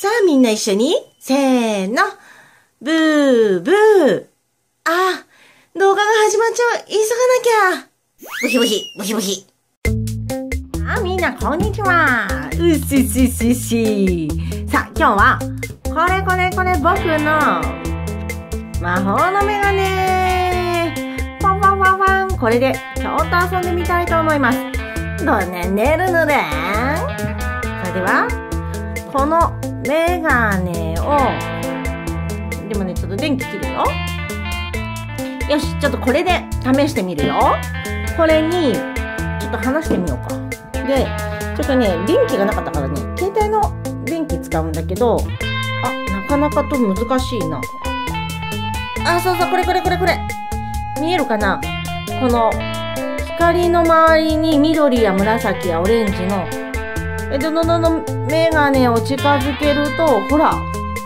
さあみんな一緒に、せーの、ブーブー。あ、動画が始まっちゃう。急がなきゃ。ブヒブヒ、ブヒブヒ。あ、みんなこんにちは。うしししし。さあ今日は、これ僕の魔法のメガネ。ファンファンファンファン。これでちょっと遊んでみたいと思います。どうね、寝るので。それでは、このメガネを、でもね、ちょっと電気切るよ。よし、ちょっとこれで試してみるよ。これに、ちょっと離してみようか。で、ちょっとね、電気がなかったからね、携帯の電気使うんだけど、なかなかと難しいな。そうそう、これ。見えるかな？この、光の周りに緑や紫やオレンジの、どんどんメガネを近づけると、ほら、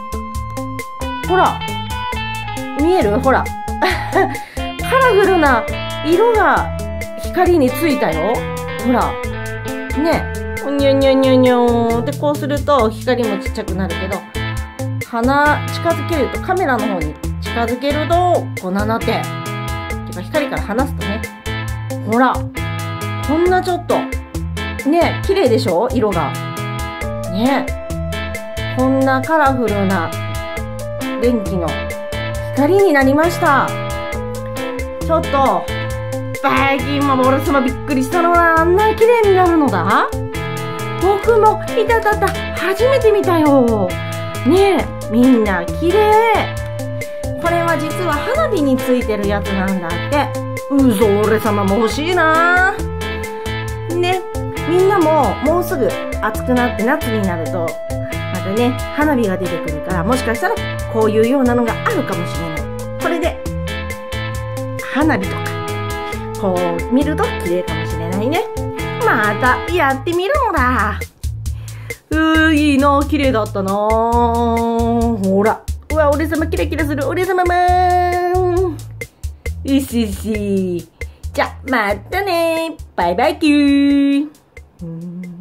見える？ほら。カラフルな色が光についたよ。ほら。ね。にょにょにょにょで、こうすると光もちっちゃくなるけど、近づけると、カメラの方に近づけると、こんななって。てか、光から離すとね。ほら。こんなちょっと。ね、綺麗でしょ？色が。ね。こんなカラフルな電気の光になりました。ちょっと、最近も俺様びっくりしたのはあんな綺麗になるのだ？僕も、初めて見たよ。ねえ、みんな綺麗。これは実は花火についてるやつなんだって。俺様も欲しいな。ね、みんなももうすぐ暑くなって夏になると、またね、花火が出てくるから、もしかしたらこういうようなのがあるかもしれない。これで、花火とか、こう見ると綺麗かもしれないね。またやってみるのだ。いいな、綺麗だったな。ほら。うわ、俺様キラキラする。俺様し。じゃ、またね。バイバイキュー。